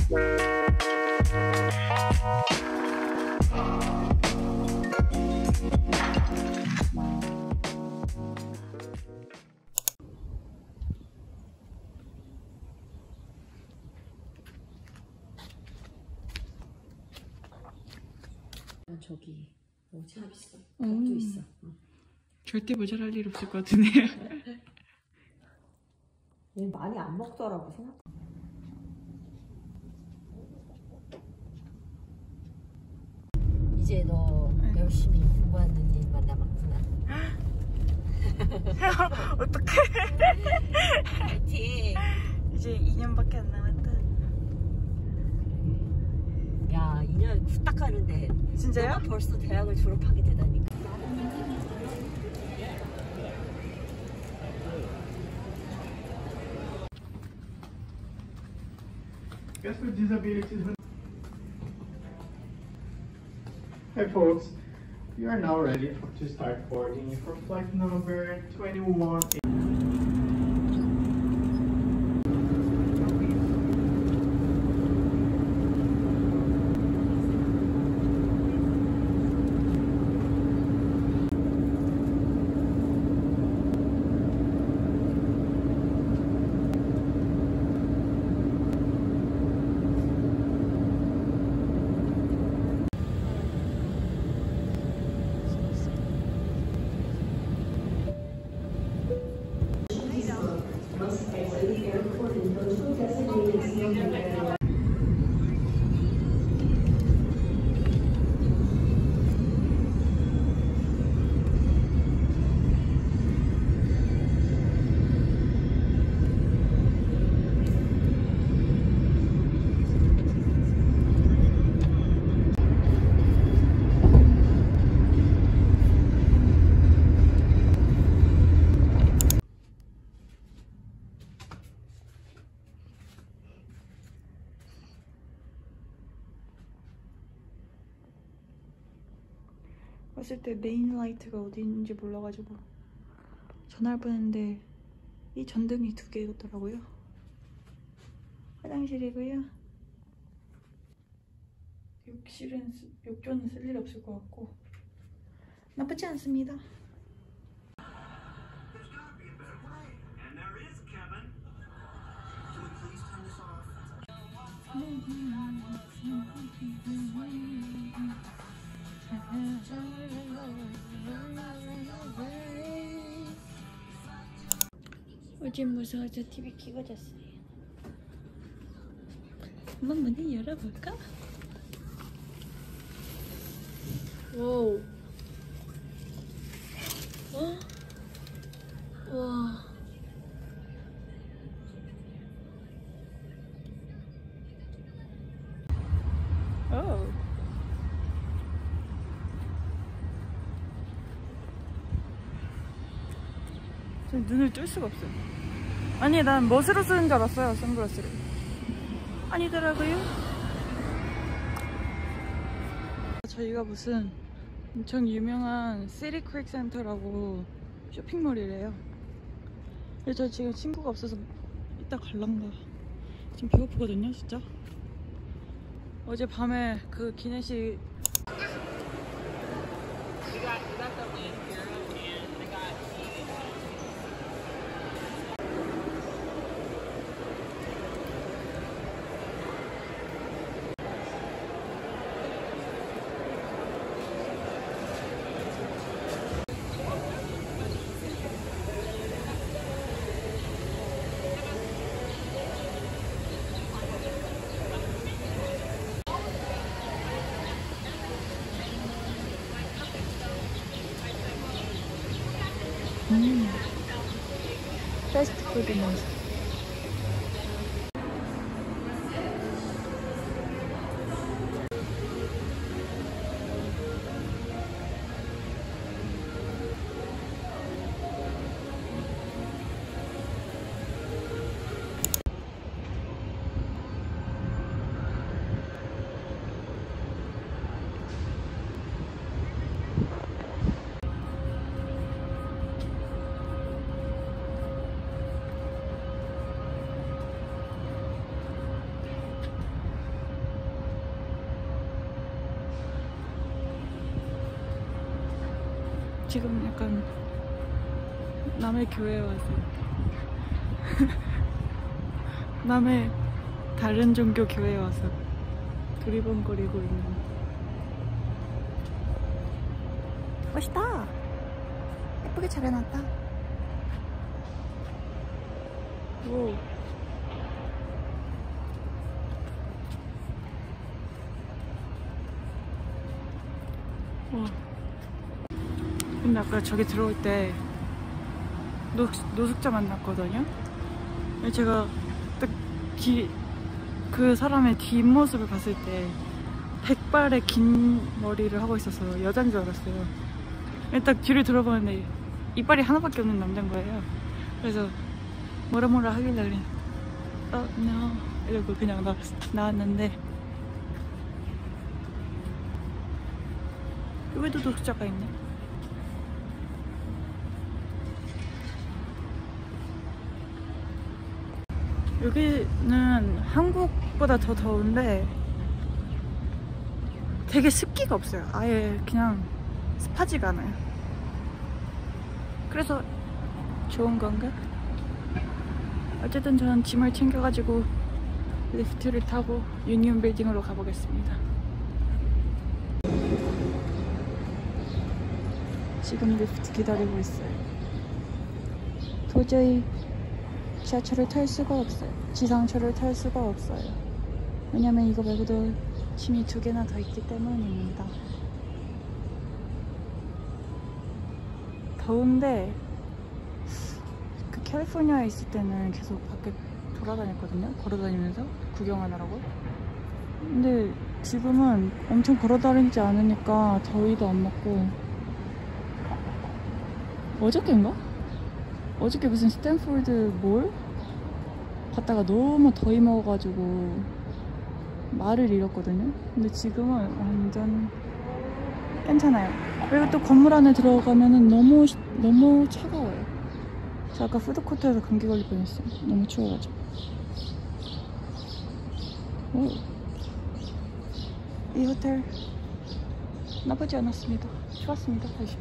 저기 오지랖 있어. 밥도 있어. 절대 모자랄 일 없을 것 같은데요. 얘 많이 안 먹더라고 생각. 이제 너 열심히 공부하는 일만 남았구나. 어떡해. 파이팅. 이제 2년밖에 안 남았다. 야, 2년 후딱 가는데 진짜요? 너가 벌써 대학을 졸업하게 되다니까. Guests with disabilities. Hi folks, we are now ready to start boarding for flight number 21. 왔을 때 메인 라이트가 어디 있는지 몰라가지고 전화를 뻔했는데 이 전등이 2개더라고요. 화장실이고요. 욕조는 쓸 일 없을 것 같고 나쁘지 않습니다. 어제 무서워서 TV 켜고 잤어요. 한번 문을 열어볼까? 오. 와. 오. 저 눈을 뜰 수가 없어요. 아니, 난 멋으로 쓰는 줄 알았어요, 선글라스를. 아니더라고요. 저희가 무슨 엄청 유명한 시티 크릭 센터라고 쇼핑몰이래요. 근데 저 지금 친구가 없어서 이따 갈란가. 지금 배고프거든요, 진짜. 어제 밤에 그 기내식 패스트푸드 맛. 지금 약간 남의 교회에 와서 남의 다른 종교 교회에 와서 두리번거리고 있는. 멋있다. 예쁘게 잘 해놨다. 오. 와. 근데 아까 저기 들어올 때 노숙자 만났거든요. 제가 딱 그 사람의 뒷모습을 봤을 때 백발의 긴 머리를 하고 있어서 여자인 줄 알았어요. 딱 뒤를 들어보는데 이빨이 하나밖에 없는 남자인 거예요. 그래서 뭐라 하길래 no 이러고 그냥 나왔는데 여기도 노숙자가 있네. 여기는 한국보다 더 더운데 되게 습기가 없어요. 아예 그냥 습하지가 않아요. 그래서 좋은 건가? 어쨌든 저는 짐을 챙겨가지고 리프트를 타고 유니온 빌딩으로 가보겠습니다. 지금 리프트 기다리고 있어요. 도저히 지하철을 탈 수가 없어요. 지상철을 탈 수가 없어요. 왜냐면 이거 말고도 짐이 2개나 더 있기 때문입니다. 더운데 그 캘리포니아에 있을 때는 계속 밖에 돌아다녔거든요. 걸어다니면서 구경하느라고. 근데 지금은 엄청 걸어다니지 않으니까 더위도 안 먹고. 어저께인가? 어저께 무슨 스탠포드 몰? 갔다가 너무 더위 먹어가지고 말을 잃었거든요. 근데 지금은 완전 괜찮아요. 그리고 또 건물 안에 들어가면은 너무 차가워요. 저 아까 푸드코트에서 감기 걸릴 뻔했어요. 너무 추워가지고. 오. 이 호텔 나쁘지 않았습니다. 좋았습니다. 사실.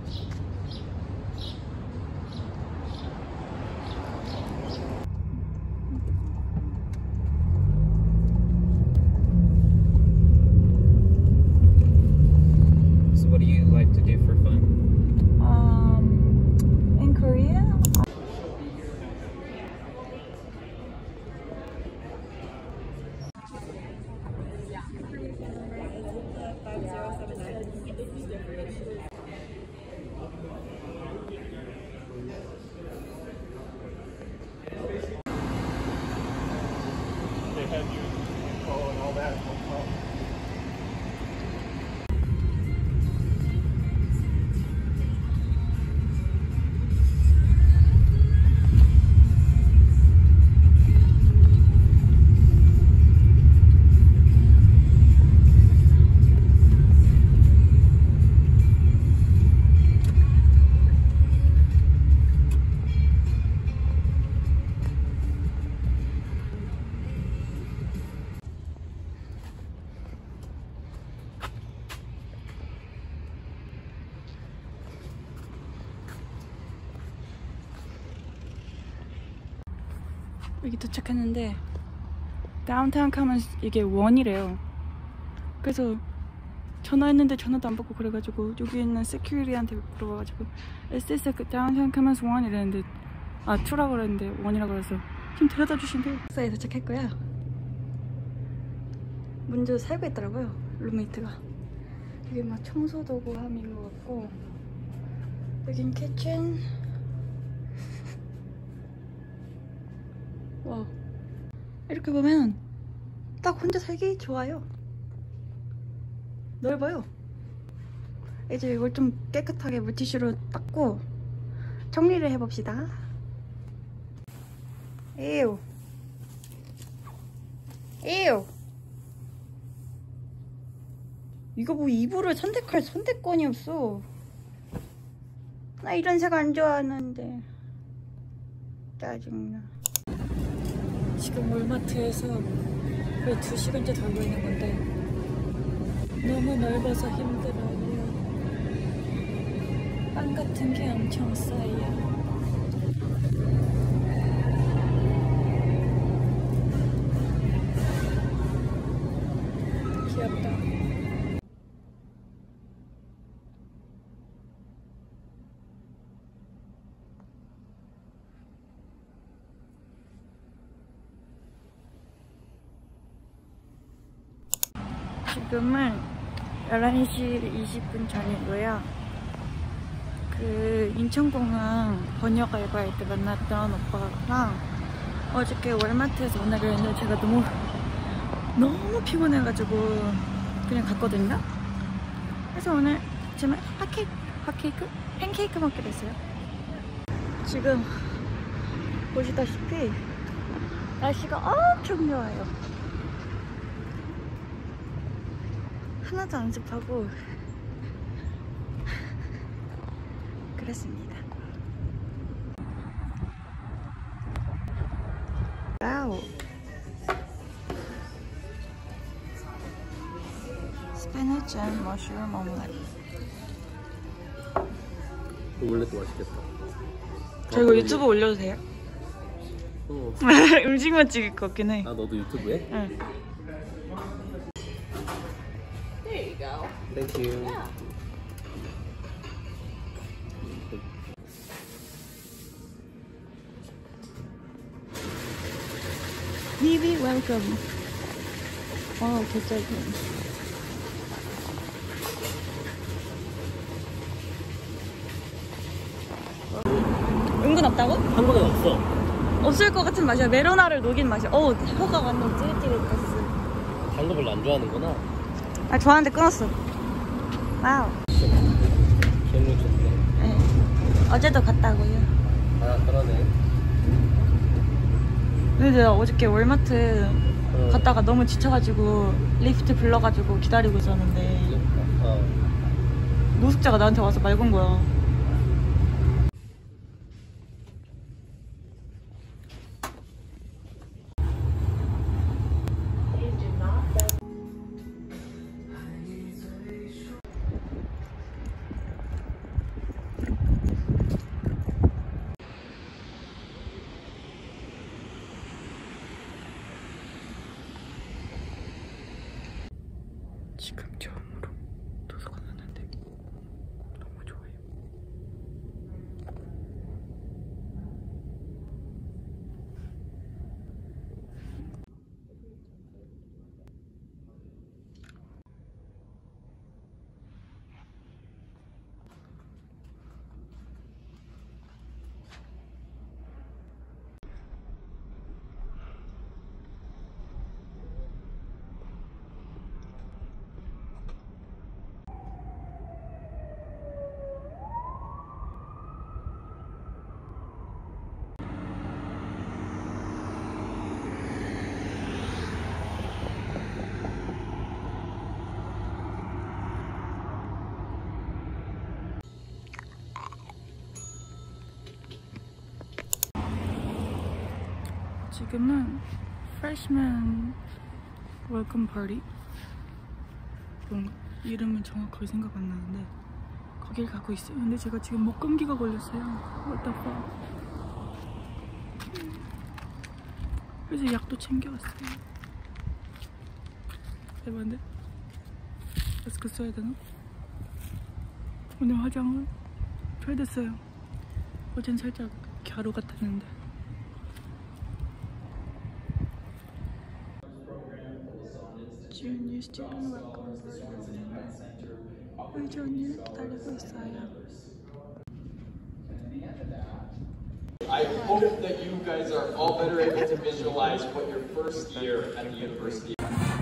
여기 도착했는데 다운타운 가면 이게 원이래요. 그래서 전화했는데 전화도 안 받고 그래가지고 여기 있는 세큐리티한테 물어봐가지고 Is this downtown Commons 1? 이랬는데 아 2라고 그랬는데 1이라고 그래서 좀 데려다 주신대요. 회사에 도착했고요. 먼저 살고 있더라고요. 룸메이트가. 여기 막 청소도구 함인 것 같고 여긴 키친. 와, 이렇게 보면 딱 혼자 살기 좋아요. 넓어요. 이제 이걸 좀 깨끗하게 물티슈로 닦고 정리를 해봅시다. 에휴 이거 뭐 이불을 선택할 선택권이 없어. 나 이런 색 안 좋아하는데 짜증나. 지금 월마트에서 거의 2시간째 돌고 있는 건데 너무 넓어서 힘들어요. 빵 같은 게 엄청 써요. 귀엽다. 지금은 11시 20분 전이고요. 그 인천공항 번역 알바할 때 만났던 오빠랑 어저께 월마트에서 오늘은 제가 너무 피곤해가지고 그냥 갔거든요. 그래서 오늘 아침에 팬케이크 먹기로 했어요. 지금 보시다시피 날씨가 엄청 좋아요. 하나도 안 습하고 그렇습니다. 와우. 스피니치 앤 머쉬룸 오믈렛. 오믈렛도 맛있겠다. 저 이거 유튜브 올려도 돼요? 음식만 찍을 것 같긴 해. 아, 너도 유튜브에? 응. There you go. Thank you. Yeah. Vivi, welcome. 와, 개쩔군. 은근 없다고? 한 번에 없어. 없을 것 같은 맛이야. 메로나를 녹인 맛이야. 혀가 완전 찌릿찌릿했어. 단 거 별로 안 좋아하는구나. 아, 좋아하는데 끊었어. 와우. 기억력 좋네. 네. 어제도 갔다고요. 아, 그러네. 근데 내가 어저께 월마트 갔다가 너무 지쳐가지고 리프트 불러가지고 기다리고 있었는데 노숙자가 나한테 와서 말 건 거야. 지금 처음으로 도서관 왔는데 너무 좋아요. 지금은 Freshman Welcome Party 뭔가 이름은 정확하게 생각 안 나는데 거길 가고 있어요. 근데 제가 지금 목 감기가 걸렸어요. What the fuck. 그래서 약도 챙겨왔어요. 대박인데? 마스크 써야 되나? 오늘 화장을 잘 됐어요. 어젠 살짝 갸루 같았는데. 지은이 student welcome 의전이를 기다리고 있어요. I hope that you guys are all better able to visualize what your first year at the university.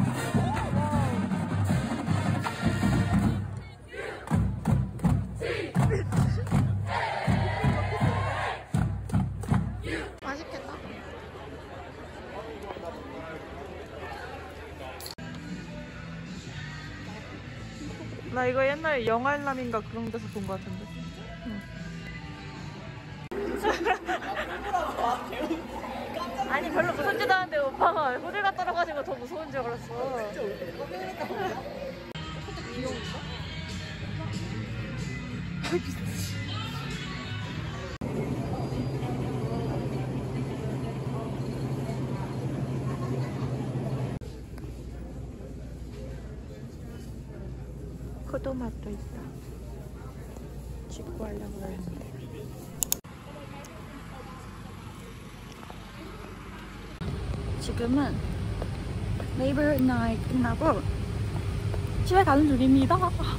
맛있겠다. 나 이거 옛날에 영알남인가 그런 데서 본 것 같은데. 응. 아니 별로 무섭지도 않은데 오빠가 호들갑 떨어가지고 더 무서운 줄 알았어. 귀여운가? 포도맛도 있다. 찍고 하려고 했는데. 지금은 네이버हु드 나잇 끝나고 집에 가는 중입니다.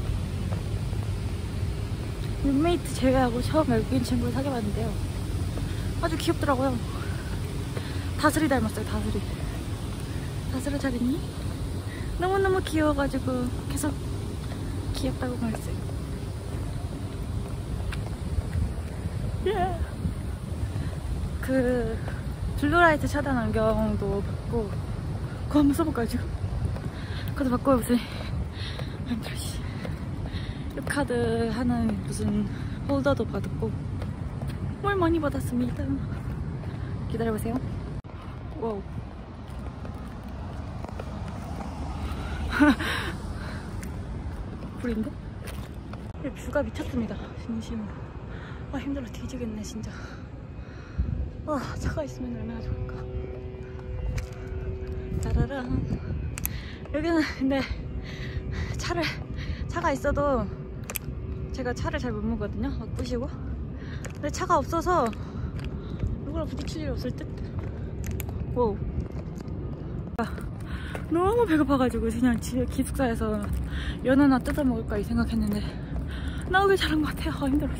룸메이트 제외하고 처음 외국인 친구를 사귀어봤는데요. 아주 귀엽더라고요. 다슬이 닮았어요. 다슬이. 다슬이 잘 있니? 너무너무 귀여워가지고 계속 귀엽다고 말했어요. 그 블루라이트 차단 안경도 받고 그거 한번 써볼까요 지금? 그것도 받고 무슨 힘들지. 카드 하는 무슨 홀더도 받았고 뭘 많이 받았습니다. 기다려보세요. 와우. 불인데? 뷰가 미쳤습니다. 진심으로. 아 힘들어 뒤지겠네 진짜. 와 차가 있으면 얼마나 좋을까. 짜라란. 여기는 근데 차가 있어도 제가 차를 잘 못 모거든요. 막 부시고. 근데 차가 없어서 누구랑 부딪힐 일이 없을 듯. 와우. 너무 배고파가지고 그냥 집에 기숙사에서 연 하나 뜯어 먹을까 이 생각했는데 나오길 잘한 것 같아요. 힘들어.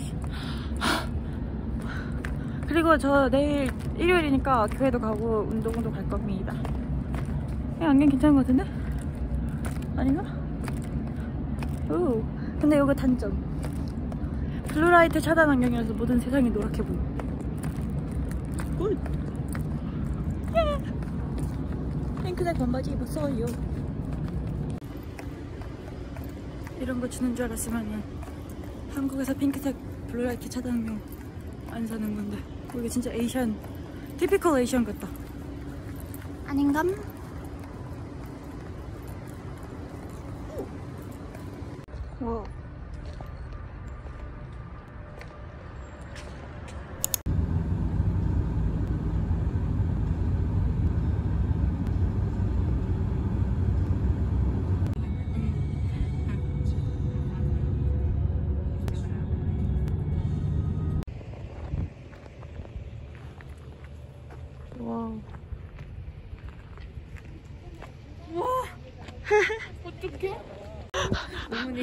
그리고 저 내일 일요일이니까 교회도 가고 운동도 갈 겁니다. 이 안경 괜찮은 것 같은데? 아닌가? 오. 근데 이거 단점. 블루라이트 차단 안경이라서 모든 세상이 노랗게 보여. 굿. 예. 핑크색 반바지 입었어요. 이런 거 주는 줄 알았으면 한국에서 핑크색 블루라이트 차단 안경 안 사는 건데 이게 진짜 에이션, 티피컬 에이션 같다. 아닌감? 와. 와우. 와. 어떡해? 어머니.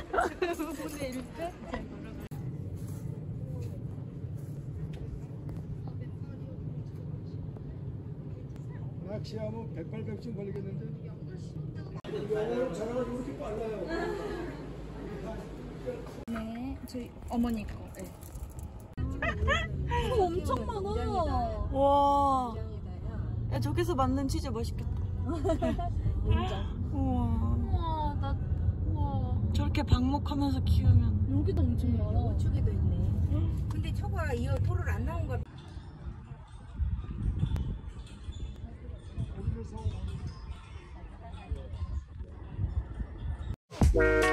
낚시하면 108백쯤 걸리겠는데? 네, 저희 어머니 거. 네. 이거 엄청 많아. 와. 야, 저기서 만든 치즈 맛있겠다. 우와. 우와, 우와. 저렇게 방목하면서 키우면. 여기도 엄청 많아. 우측에도 있네. 근데 초가 이 도로를 안 나온 거.